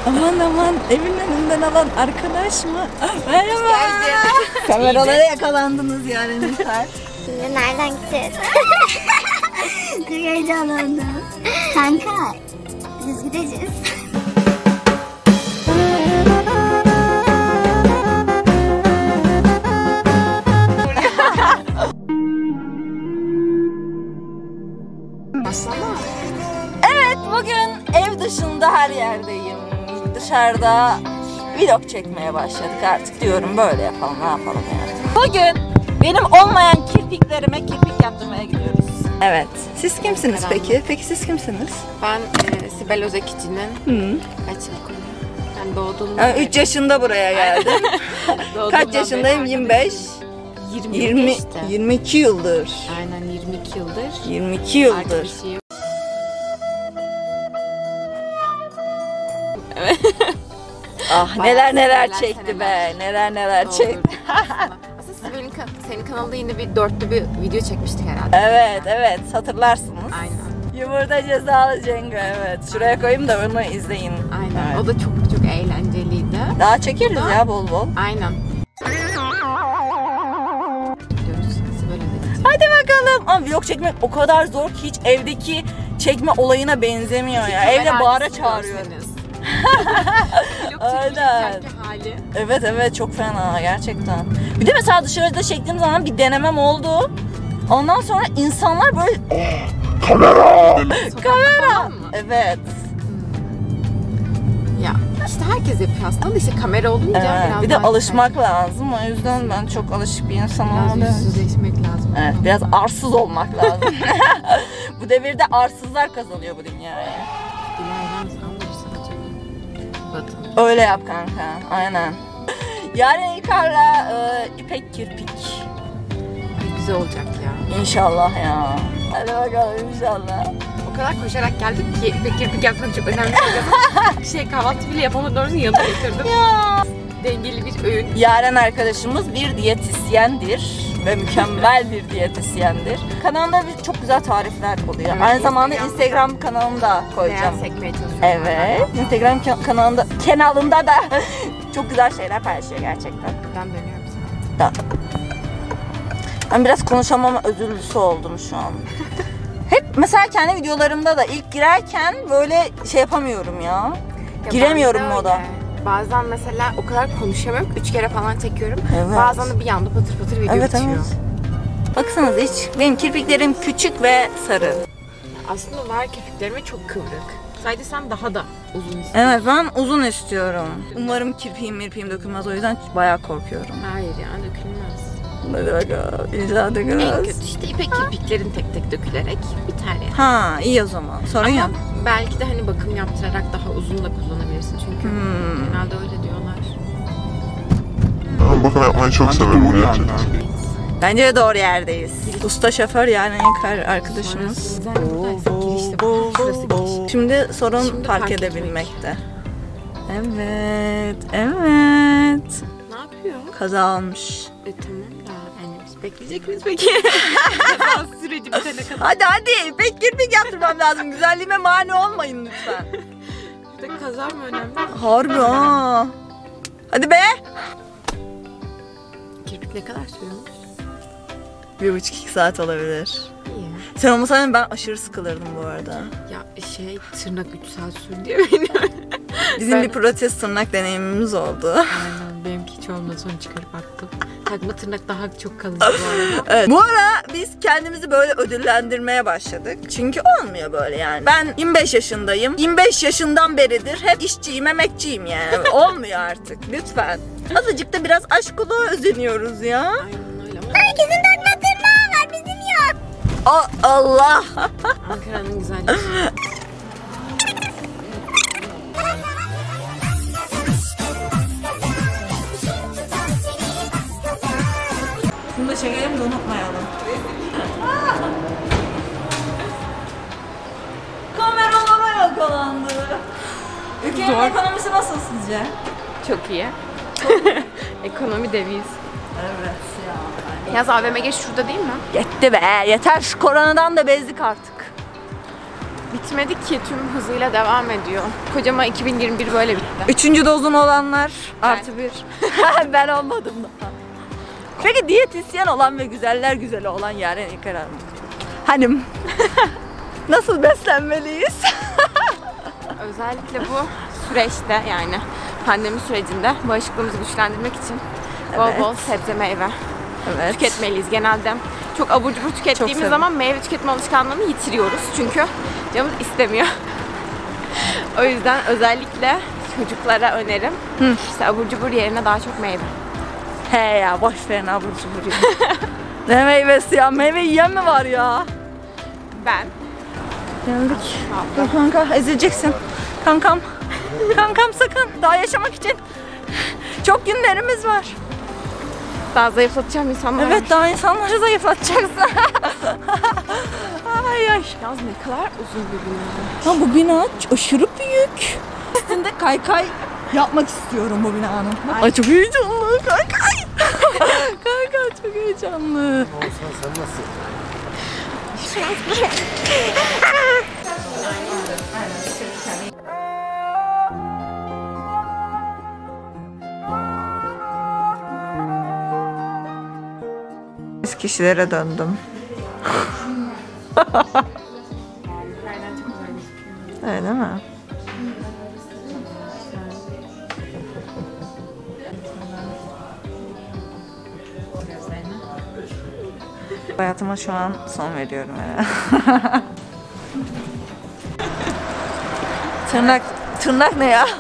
Aman aman, evin önünden alan arkadaş mı? Merhaba. Kameralara yakalandınız yani Nilkar. Şimdi nereden gideceğiz? Çok heyecanlandım. Kanka, biz gideceğiz. Evet, bugün ev dışında her yerdeyim. Dışarıda vlog çekmeye başladık artık diyorum, böyle yapalım, ne yapalım yani. Bugün benim olmayan kirpiklerime kirpik yaptırmaya gidiyoruz. Evet. Siz kimsiniz peki? Peki siz kimsiniz? Ben Sibel Özekici'nin kaç yıl konuyor? Ben doğduğumda... 3 yaşında buraya geldim. Kaç yaşındayım? 25. 20 işte. 22 yıldır. Aynen 22 yıldır. 22 yıldır. Evet. Ah neler çekti be. Neler çekti. Aslında senin kanalda yine bir dörtlü bir video çekmiştik herhalde. Evet hatırlarsınız. Aynen. Yumurta cezalı Cengo, evet. Şuraya koyayım da onu izleyin. Aynen. Evet. O da çok eğlenceliydi. Daha çekeriz ya bol bol. Aynen. Hadi bakalım. Ama vlog çekmek o kadar zor ki hiç evdeki çekme olayına benzemiyor ya. Evde bağıra çağırıyoruz. Aynen. Hali. Evet çok fena gerçekten. Bir de mesela dışarıda çektiğim zaman bir denemem oldu. Ondan sonra insanlar böyle kamera. Evet. Ya işte herkes yapıyor aslında, işte kamera olunca Evet. biraz Bir de daha alışmak lazım. O yüzden ben çok alışık bir insan biraz olmadım. yüzsüzleşmek lazım. Evet, biraz arsız olmak lazım. Bu devirde arsızlar kazanıyor bu dünyayı. İleriden sandırırsan canım. Öyle yap kanka, aynen. Yarın İlkar'la İpek kirpik. Güzel olacak ya. İnşallah ya. Hadi bakalım inşallah. O kadar koşarak geldik ki kirpik yapmak çok önemli. Kahvaltı bile yapamadan doğrusu yanına getirdim. Ya. Dengeli bir öğün. Yaren arkadaşımız bir diyetisyendir ve mükemmel bir diyetisyendir. Kanalında çok güzel tarifler oluyor. Evet, Aynı zamanda Instagram kanalımda koyacağım. Sekmeye çalışıyorum. Evet, Instagram kanalında da çok güzel şeyler paylaşıyor gerçekten. Ben dönüyorum sana. Ben biraz konuşamama özürlüsü oldum şu an. Hep mesela kendi videolarımda da ilk girerken böyle şey yapamıyorum ya. Giremiyorum moda. Bazen mesela o kadar konuşamıyorum. 3 kere falan çekiyorum. Evet. Bazen de bir anda patır video bitiyor. Baksanıza hiç benim kirpiklerim küçük ve sarı. Aslında var, kirpiklerime çok kıvrık. Sadece sen daha da uzun istiyorsun. Evet, ben uzun istiyorum. Umarım kirpiğim dökülmez, o yüzden bayağı korkuyorum. Hayır ya, dökülmez. Hadi bakalım. İnşallah dökülmez. En kötü işte ipek kirpiklerin tek tek dökülerek biter yani. Ha, iyi o zaman. Sorun yok. Belki de hani bakım yaptırarak daha uzun da kullanabilirsin çünkü genelde öyle diyorlar. Ben bakım yapmayı çok severim gerçekten. Bence de doğru yerdeyiz. Usta şoför yani arkadaşımız. Şimdi sorun park edebilmekte. Evet. Ne yapıyor? Kaza olmuş. Tamam da yani biz bekleyecek miyiz peki? Kaza süreci bitene kadar. Hadi pek kirpik yaptırmam lazım. Güzelliğime mani olmayın lütfen. Burada kaza mı önemli? Harbi ha. Hadi be. Kirpik ne kadar sürüyormuş? 1,5-2 saat olabilir. İyi. Sen olmasaydın ben aşırı sıkılırdım bu arada. Ya tırnak 3 saat sürdü ya benim. Bizim bir protez tırnak deneyimimiz oldu. Aynen, benimki hiç olmadı, sonra çıkarıp attım. Takma tırnak daha çok kalıcı bu arada. Evet. Bu ara biz kendimizi böyle ödüllendirmeye başladık. Çünkü olmuyor böyle yani. Ben 25 yaşındayım. 25 yaşından beridir hep işçiyim, emekçiyim yani. Olmuyor artık. Lütfen. Azıcık da biraz aşkına özeniyoruz ya. Aynen öyle ama Herkesin takma tırnağı var, bizim yok. Allah. Ankara'nın güzelliği. Bunu da çekelim de unutmayalım. Kameralara yakalandı. Ülkenin ekonomisi nasıl sizce? Çok iyi. Ekonomi deviz. Evet ya. Yaz AVM geç şurada değil mi? Yetti be. Yeter, şu koronadan da bezdik artık. bitmedi ki, tüm hızıyla devam ediyor. Kocaman 2021 böyle bitti. 3. dozun olanlar artı 1. Ben olmadım daha. Peki diyetisyen olan ve güzeller güzeli olan Yaren İlker Hanım. Hanım. Nasıl beslenmeliyiz? Özellikle bu süreçte, yani pandemi sürecinde bağışıklığımızı güçlendirmek için bol bol sebze meyve Evet. tüketmeliyiz genelde. Çok abur cubur tükettiğimiz zaman meyve tüketme alışkanlığını yitiriyoruz. Çünkü canımız istemiyor. O yüzden özellikle çocuklara önerim. İşte abur cubur yerine daha çok meyve. He ya, boş verin abur cubur ya. Ne meyvesi ya? Meyve yiyen mi var ya? Ben Geldik. Dur kanka, ezileceksin. Kankam. Kankam sakın. Daha yaşamak için çok günlerimiz var. daha zayıflatacağım insanlar. Evet, daha insanları zayıflatacaksın. Ay ay. Yalnız ne kadar uzun bir bina. Ya bu bina aşırı büyük. Üstünde kaykay yapmak istiyorum bu binanın. Ay çok heyecanlı kaykay. Kanka çok heyecanlı. Sen nasıl? Biz kişilere döndüm. Öyle değil mi? Hayatıma şu an son veriyorum herhalde. Tırnak ne ya?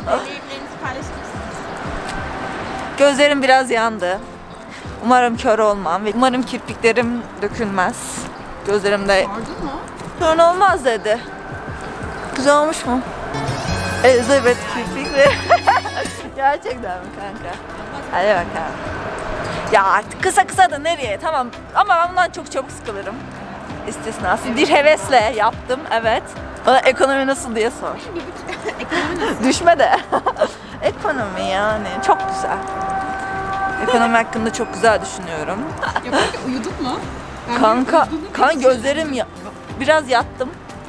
Gözlerim biraz yandı. Umarım kör olmam ve umarım kirpiklerim dökülmez. Gözlerimde sorun olmaz dedi. Güzel olmuş mu? Evet, kirpikli. Gerçekten mi kanka? Hadi bakalım. Ya artık kısa kısa da nereye? Tamam ama ben bundan çok çabuk sıkılırım. İstisnası. Bir hevesle yaptım, evet. Bana ekonomi nasıl diye sor. Düşme de. Ekonomi yani çok güzel. Ekonomi hakkında çok güzel düşünüyorum. Uyuduk mu? Kanka gözlerim biraz yattım.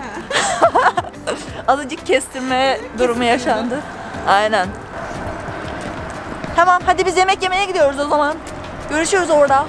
Azıcık kestirme durumu yaşandı. Aynen. Tamam, hadi biz yemek yemeye gidiyoruz o zaman. Görüşürüz orada.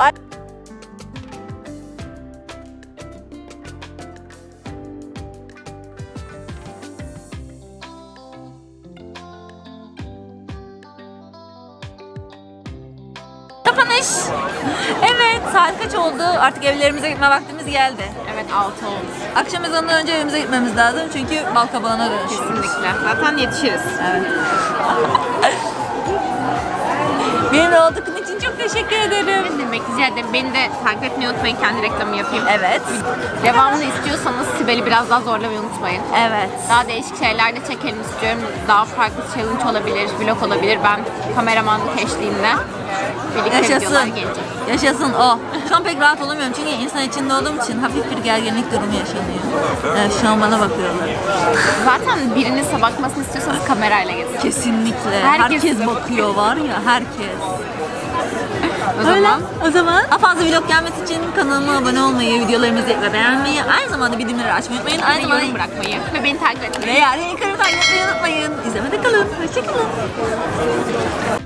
Kapanış. Evet, saat kaç oldu? Artık evlerimize gitme vaktimiz geldi. Evet, 6 oldu. Akşam ezanından önce evimize gitmemiz lazım çünkü balkabağına dönüşüyoruz. Kesinlikle. Zaten yetişiriz. Evet. Benimle oldukların için çok teşekkür ederim. Ne demek, rica ederim. Beni de takip etmeyi unutmayın. Kendi reklamı yapayım. Evet. Devamını istiyorsanız Sibel'i biraz daha zorlamayı unutmayın. Evet. Daha değişik şeyler de çekelim istiyorum. Daha farklı challenge olabilir, vlog olabilir. Ben kameramanlık eşliğinde birlikte videolar Yaşasın. gelecek. Yaşasın o. Şu an pek rahat olamıyorum çünkü insan içinde olduğum için hafif bir gerginlik durumu yaşanıyor. Evet, şu an bana bakıyorlar. Zaten birinin size bakmasını istiyorsanız kamerayla gezin. Kesinlikle. Herkes Herkes size bakıyor var ya, herkes. O O zaman daha fazla vlog gelmesi için kanalıma abone olmayı, videolarımı izlemeyi ve beğenmeyi, aynı zamanda bildirimleri açmayı unutmayın. Aynı zamanda yorum bırakmayı ve beni takip etmeyi. ve yani yukarı takip etmeyi unutmayın. İzlemede kalın. Hoşçakalın.